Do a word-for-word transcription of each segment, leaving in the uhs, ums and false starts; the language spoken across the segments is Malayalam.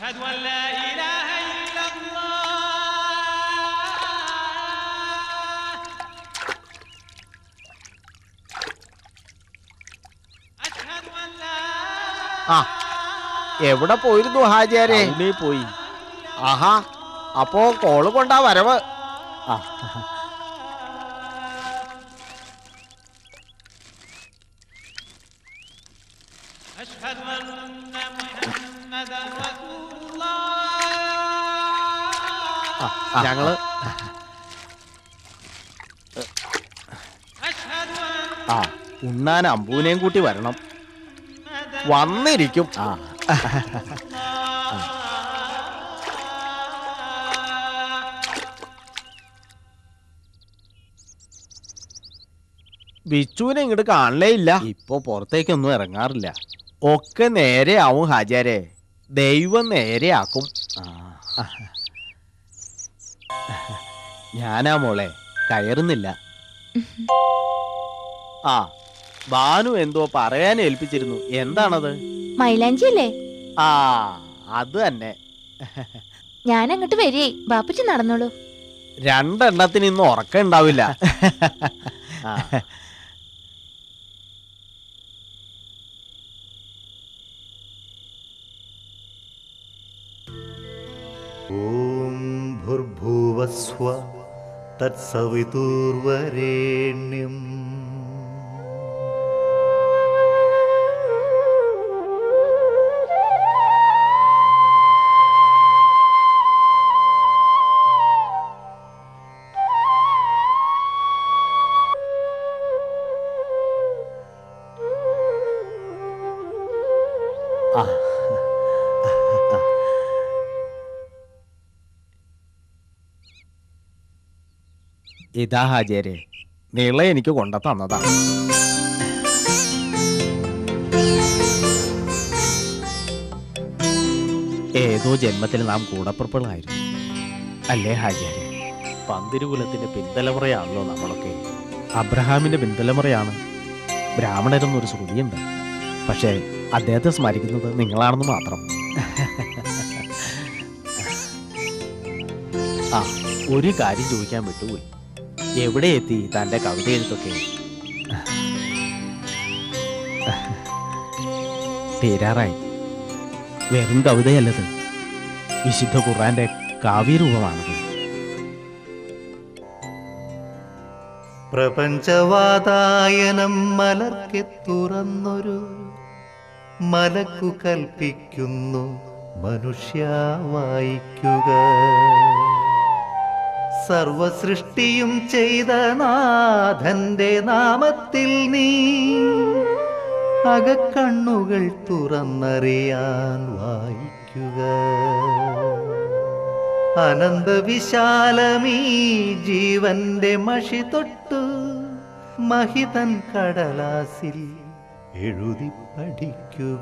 അശ്ഹദു അൻ ലാ ഇലാഹ ഇല്ലല്ലാഹ് അശ്ഹദു അൻ ലാ. ആ, എവിടെ പോയിരുന്നു ഹാജിയാരെ? പോയി. ആഹാ, അപ്പോ കോള് കൊണ്ടാ വരവ്. ആ, അശ്ഹദു അന്ന മുഹമ്മദൻ റസൂലുള്ളാഹ്. ഞങ്ങള് അശ്ഹദു അന്ന ആ, ഉണ്ണാൻ അമ്പൂനെയും കൂട്ടി വരണം. വന്നിരിക്കും. ആ, ബിച്ചുവിനെ ഇങ്ങോട്ട് കാണലേ ഇല്ല. ഇപ്പൊ പുറത്തേക്കൊന്നും ഇറങ്ങാറില്ല. ഒക്കെ നേരെയാവും ഹാജിയാരെ. ദൈവം നേരെയാക്കും. ആ, ഞാനാ മോളെ, കയറുന്നില്ല. ആ, ബാനു എന്തോ പറയാൻ ഏൽപ്പിച്ചിരുന്നു. എന്താണത്? മൈലാഞ്ചി അല്ലേ? ആ, അത് തന്നെ. ഞാൻ അങ്ങോട്ട് വരേ, ബാപ്പച്ചി നടന്നോളൂ. രണ്ടെണ്ണത്തിന് ഇന്ന് ഉറക്കം ഉണ്ടാവില്ല. ആ, ഓം ഭൂർഭുവസ്വ തത്സവിതുർവരേണ്യം ആ. ഇതാ ഹാജിയാരെ, നീള എനിക്ക് കൊണ്ട തന്നതാ. ഏതോ ജന്മത്തിൽ നാം കൂടപ്പുറപ്പുകളായിരുന്നു അല്ലേ ഹാജിയാരെ? പന്തിരുകുലത്തിന്റെ പിന്തലമുറയാണല്ലോ നമ്മളൊക്കെ. അബ്രഹാമിന്റെ പിന്തലമുറയാണ് ബ്രാഹ്മണരെന്നൊരു ശ്രുതിയുണ്ട്. പക്ഷേ അദ്ദേഹത്തെ സ്മരിക്കുന്നത് നിങ്ങളാണെന്ന് മാത്രം. ആ, ഒരു കാര്യം ചോദിക്കാൻ വിട്ടുപോയി. എവിടെ എത്തി തൻ്റെ കവിത എഴുത്തൊക്കെ? തീരാറായി. വെറും കവിതയല്ലത്, വിശുദ്ധ ഖുർആന്റെ കാവ്യരൂപമാണത്. പ്രപഞ്ചവാതായനം മലർക്കെ തുറന്നൊരു മലക്കു കൽപ്പിക്കുന്നു മനുഷ്യ വായിക്കുക. സർവസൃഷ്ടിയും ചെയ്ത നാഥന്റെ നാമത്തിൽ നീ അകക്കണ്ണുകൾ തുറന്നറിയാൻ വായിക്കുക. അനന്തവിശാലമീ ജീവന്റെ മഷി തൊട്ടു മഹിതൻ കടലാസിൽ എഴുതി പഠിക്കുക.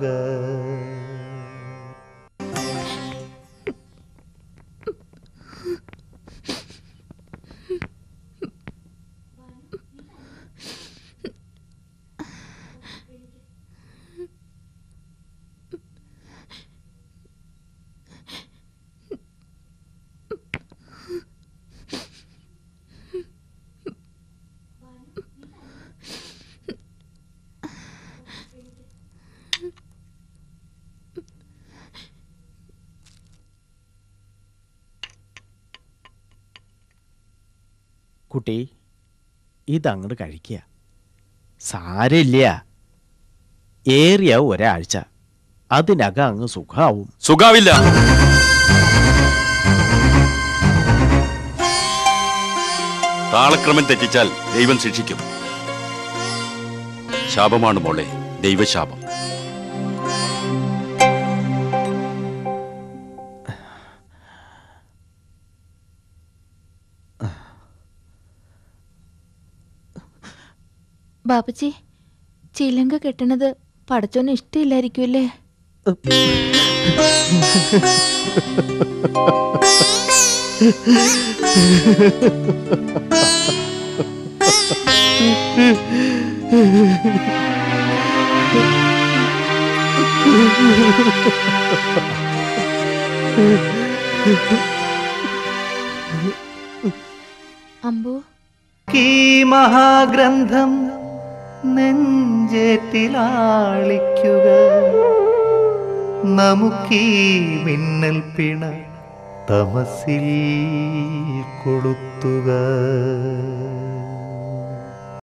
കുട്ടി, ഇതങ്ങോട്ട് കഴിക്കുക. സാരില്ല, ഏറിയ ഒരാഴ്ച, അതിനകം അങ്ങ് സുഖാവും. സുഖാവില്ല. താളക്രമം തെറ്റിച്ചാൽ ദൈവം ശിക്ഷിക്കും. ശാപമാണ് മോളെ, ദൈവശാപം. ബാപ്പച്ചി, ചിലങ്ക കെട്ടണത് പടച്ചോന് ഇഷ്ടമില്ലായിരിക്കുമല്ലേ? അമ്പു, ഈ മഹാഗ്രന്ഥം നെഞ്ചേറ്റിലാളിക്കുക, നമുക്കീ മിന്നൽ പിണ തമസിൽ കൊളുത്തുക.